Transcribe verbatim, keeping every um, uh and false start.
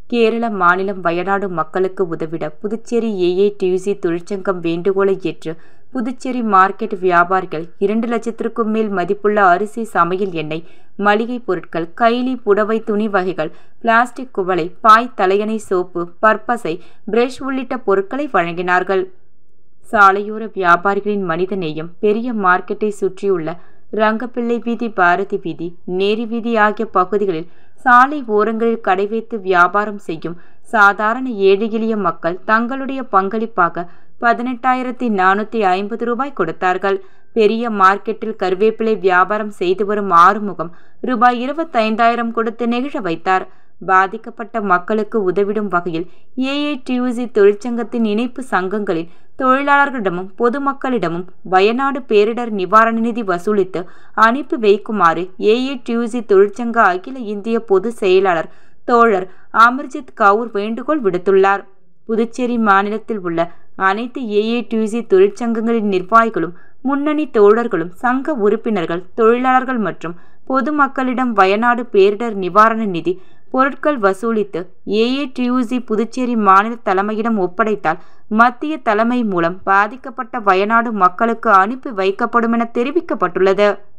கேரள மாநிலம் வயநாடு மக்களுக்கு உதவிட புதுச்சேரி ஏஐடியுசி தொழிற்சங்கம் வேண்டுகோளை ஏற்று புதுச்சேரி மார்க்கெட் வியாபாரிகள் இரண்டு லட்சத்திற்கும் மேல் மதிப்புள்ள அரிசி, சமையல் எண்ணெய், மளிகை பொருட்கள், கைலி, புடவை, துணி வகைகள், பிளாஸ்டிக் குவளை, பாய், தலையணை, சோப்பு, பற்பசை, பிரஷ் உள்ளிட்ட பொருட்களை வழங்கினார்கள். சாலையோர வியாபாரிகளின் மனித நேயம் பெரிய மார்க்கெட்டை சுற்றியுள்ள ரங்கப்பிள்ளை வீதி, பாரதி வீதி, நேரி வீதி ஆகிய பகுதிகளில் சாலை ஓரங்களில் கடை வைத்து வியாபாரம் செய்யும் சாதாரண ஏழை எளிய மக்கள் தங்களுடைய பங்களிப்பாக பதினெட்டாயிரத்தி நானூற்றி ஐம்பது ரூபாய் கொடுத்தார்கள். பெரிய மார்க்கெட்டில் கருவேப்பிலை வியாபாரம் செய்து வரும் ஆறுமுகம் ரூபாய் இருபத்தைந்தாயிரம் கொடுத்து நெகிழ வைத்தார். பாதிக்கப்பட்ட மக்களுக்கு உதவிடும் வகையில் ஏஐடியுசி தொழிற்சங்கத்தின் இணைப்பு சங்கங்களின் தொழிலாளர்களிடமும் பொதுமக்களிடமும் வயநாடு பேரிடர் நிவாரண நிதி வசூலித்து அனுப்பி வைக்குமாறு ஏஐடியுசி தொழிற்சங்க அகில இந்திய பொதுச் செயலாளர் தோழர் அமர்ஜித் கவுர் வேண்டுகோள் விடுத்துள்ளார். புதுச்சேரி மாநிலத்தில் உள்ள அனைத்து ஏஐடியுசி தொழிற்சங்கங்களின் நிர்வாகிகளும், முன்னணி தோழர்களும், சங்க உறுப்பினர்கள், தொழிலாளர்கள் மற்றும் பொதுமக்களிடம் வயநாடு பேரிடர் நிவாரண நிதி பொருட்கள் வசூலித்து ஏஐடியுசி புதுச்சேரி மாநில தலைமையிடம் ஒப்படைத்தால் மத்திய தலைமை மூலம் பாதிக்கப்பட்ட வயநாடு மக்களுக்கு அனுப்பி வைக்கப்படும் என தெரிவிக்கப்பட்டுள்ளது.